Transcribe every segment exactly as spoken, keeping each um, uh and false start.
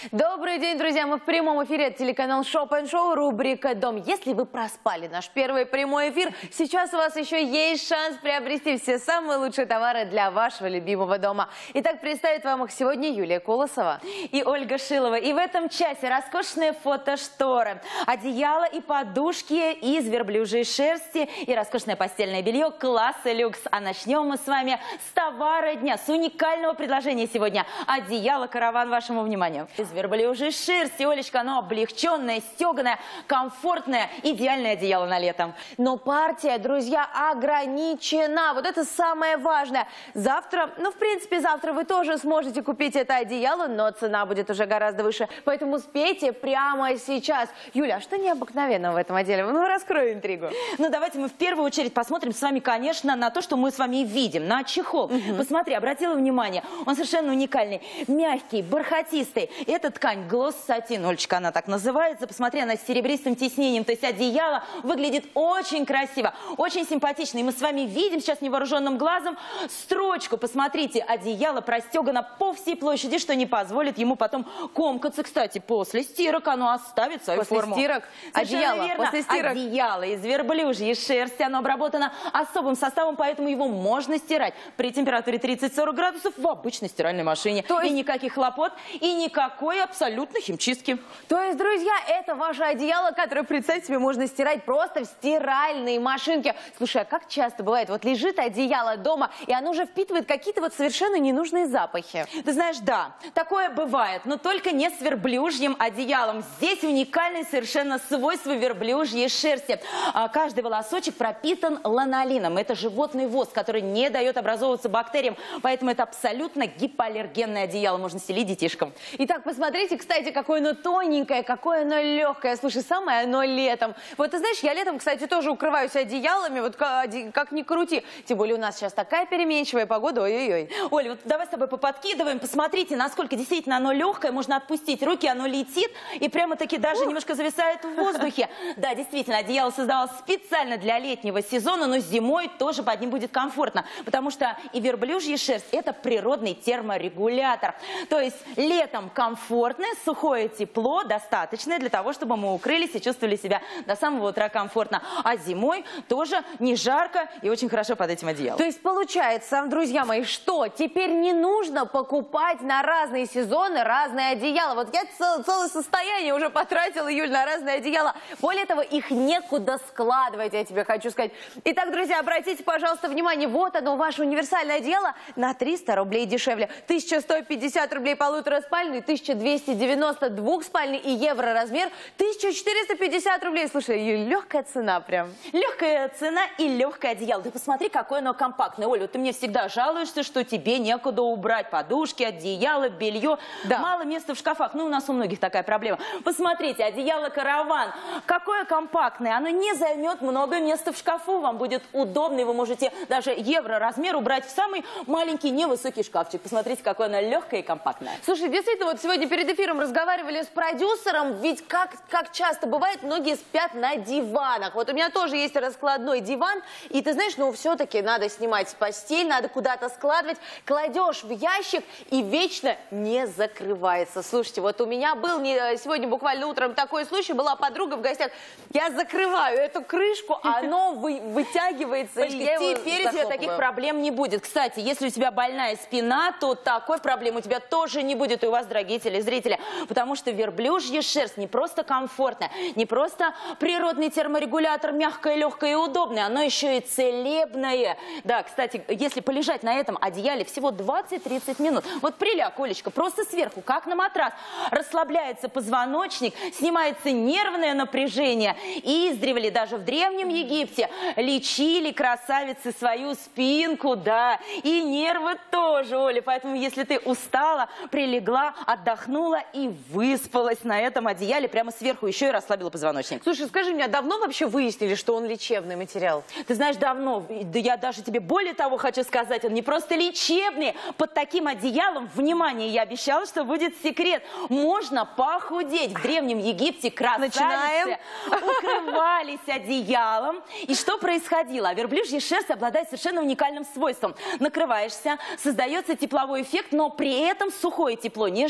Добрый день, друзья! Мы в прямом эфире, это телеканал Shop and Show, рубрика «Дом». Если вы проспали наш первый прямой эфир, сейчас у вас еще есть шанс приобрести все самые лучшие товары для вашего любимого дома. Итак, представит вам их сегодня Юлия Колосова и Ольга Шилова. И в этом часе роскошные фотошторы, одеяла и подушки из верблюжьей шерсти и роскошное постельное белье класса люкс. А начнем мы с вами с товара дня, с уникального предложения сегодня. Одеяло «Караван» вашему вниманию. Из верблюжьей шерсти, Олечка, оно облегченное, стеганое, комфортное, идеальное одеяло на лето. Но партия, друзья, ограничена. Вот это самое важное. Завтра, ну, в принципе, завтра вы тоже сможете купить это одеяло, но цена будет уже гораздо выше. Поэтому успейте прямо сейчас. Юля, а что необыкновенного в этом одеяле? Ну, раскрой интригу. Ну, давайте мы в первую очередь посмотрим с вами, конечно, на то, что мы с вами видим, на чехол. Угу. Посмотри, обратила внимание, он совершенно уникальный, мягкий, бархатистый. Это ткань глосс сатин, Олечка, она так называется. Посмотри, она с серебристым тиснением, то есть одеяло выглядит очень красиво, очень симпатично. И мы с вами видим сейчас невооруженным глазом строчку. Посмотрите, одеяло простегано по всей площади, что не позволит ему потом комкаться. Кстати, после стирок оно оставит свою после форму. Стирок, одеяло, после стирок. Одеяло из верблюжьей шерсти, оно обработано особым составом, поэтому его можно стирать при температуре тридцать-сорок градусов в обычной стиральной машине. То есть... И никаких хлопот, и никакой абсолютно химчистки. То есть, друзья, это ваше одеяло, которое, представьте себе, можно стирать просто в стиральной машинке. Слушай, а как часто бывает, вот лежит одеяло дома, и оно уже впитывает какие-то вот совершенно ненужные запахи? Ты знаешь, да, такое бывает, но только не с верблюжьим одеялом. Здесь уникальное совершенно свойство верблюжьей шерсти. Каждый волосочек пропитан ланолином. Это животный воск, который не дает образовываться бактериям, поэтому это абсолютно гипоаллергенное одеяло, можно стелить детишкам. Итак, посмотрите, кстати, какое оно тоненькое, какое оно легкое. Слушай, самое оно летом. Вот ты знаешь, я летом, кстати, тоже укрываюсь одеялами, вот как, как ни крути. Тем более у нас сейчас такая переменчивая погода, ой-ой-ой. Оль, вот давай с тобой поподкидываем, посмотрите, насколько действительно оно легкое, можно отпустить руки, оно летит и прямо-таки даже Ух. немножко зависает в воздухе. Да, действительно, одеяло создалось специально для летнего сезона, но зимой тоже под ним будет комфортно, потому что и верблюжья шерсть – это природный терморегулятор. То есть летом комфортное, сухое тепло, достаточное для того, чтобы мы укрылись и чувствовали себя до самого утра комфортно. А зимой тоже не жарко и очень хорошо под этим одеялом. То есть получается, друзья мои, что теперь не нужно покупать на разные сезоны разные одеяла. Вот я цел, целое состояние уже потратила, Юль, на разные одеяла. Более того, их некуда складывать, я тебе хочу сказать. Итак, друзья, обратите, пожалуйста, внимание, вот оно, ваше универсальное одеяло на триста рублей дешевле. тысяча сто пятьдесят рублей полутораспальный, тысяча двести девяносто двухспальный и евро размер тысяча четыреста пятьдесят рублей. Слушай, Юль, легкая цена прям. Легкая цена и легкое одеяло. Ты посмотри, какое оно компактное. Оля, вот ты мне всегда жалуешься, что тебе некуда убрать подушки, одеяло, белье. Да. Мало места в шкафах. Ну, у нас у многих такая проблема. Посмотрите, одеяло «Караван». Какое компактное. Оно не займет много места в шкафу. Вам будет удобно, и вы можете даже евро размер убрать в самый маленький невысокий шкафчик. Посмотрите, какое оно легкое и компактное. Слушай, действительно, вот сегодня перед эфиром разговаривали с продюсером, ведь как, как часто бывает, многие спят на диванах. Вот у меня тоже есть раскладной диван, и ты знаешь, ну все-таки надо снимать с постель, надо куда-то складывать, кладешь в ящик и вечно не закрывается. Слушайте, вот у меня был не, сегодня буквально утром такой случай, была подруга в гостях, я закрываю эту крышку, а оно вы, вытягивается. Олечка, и теперь у тебя таких проблем не будет. Кстати, если у тебя больная спина, то такой проблемы у тебя тоже не будет, и у вас, дорогие телезрители, потому что верблюжья шерсть не просто комфортная, не просто природный терморегулятор, мягкое, легкое и удобное, оно еще и целебное. Да, кстати, если полежать на этом одеяле всего двадцать-тридцать минут, вот приляг, Олечка, просто сверху, как на матрас, расслабляется позвоночник, снимается нервное напряжение. И издревле, даже в Древнем Египте, лечили красавицы свою спинку, да, и нервы тоже, Оля. Поэтому, если ты устала, прилегла, отдохнула и выспалась на этом одеяле прямо сверху, еще и расслабила позвоночник. Слушай, скажи мне, а давно вообще выяснили, что он лечебный материал? Ты знаешь, давно. Да я даже тебе более того хочу сказать, он не просто лечебный. Под таким одеялом, внимание, я обещала, что будет секрет. Можно похудеть. В Древнем Египте красавицы Начинаем. укрывались одеялом. И что происходило? А верблюжья шерсть обладает совершенно уникальным свойством. Накрываешься, создается тепловой эффект, но при этом сухое тепло, не жаркое.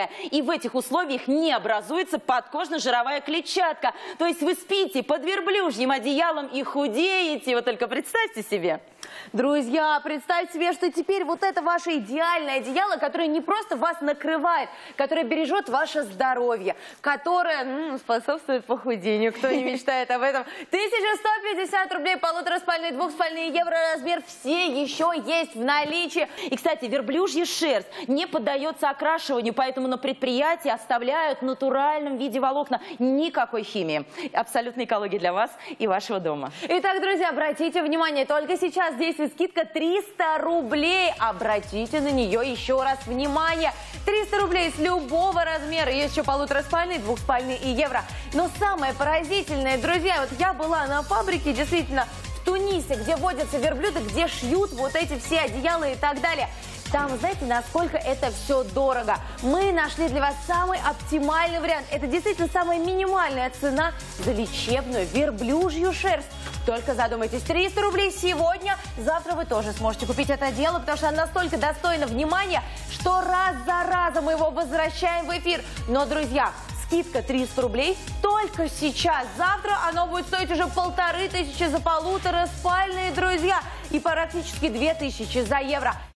мягкая. И в этих условиях не образуется подкожно-жировая клетчатка. То есть вы спите под верблюжьим одеялом и худеете. Вы только представьте себе. Друзья, представьте себе, что теперь вот это ваше идеальное одеяло, которое не просто вас накрывает, которое бережет ваше здоровье, которое м, способствует похудению. Кто не мечтает об этом? тысяча сто пятьдесят рублей, полутораспальные, двухспальные, евро размер, все еще есть в наличии. И, кстати, верблюжья шерсть не поддается окрашиванию, поэтому на предприятии оставляют в натуральном виде волокна. Никакой химии. Абсолютная экология для вас и вашего дома. Итак, друзья, обратите внимание, только сейчас действует скидка триста рублей. Обратите на нее еще раз внимание. триста рублей с любого размера. Есть еще полутораспальные, двухспальные и евро. Но самое поразительное, друзья, вот я была на фабрике, действительно, в Тунисе, где водятся верблюды, где шьют вот эти все одеяла и так далее. Там, знаете, насколько это все дорого. Мы нашли для вас самый оптимальный вариант. Это действительно самая минимальная цена за лечебную верблюжью шерсть. Только задумайтесь, триста рублей сегодня, завтра вы тоже сможете купить это дело, потому что оно настолько достойно внимания, что раз за разом мы его возвращаем в эфир. Но, друзья, скидка триста рублей только сейчас. Завтра оно будет стоить уже полторы тысячи за полутораспальные, друзья, и практически две тысячи за евро.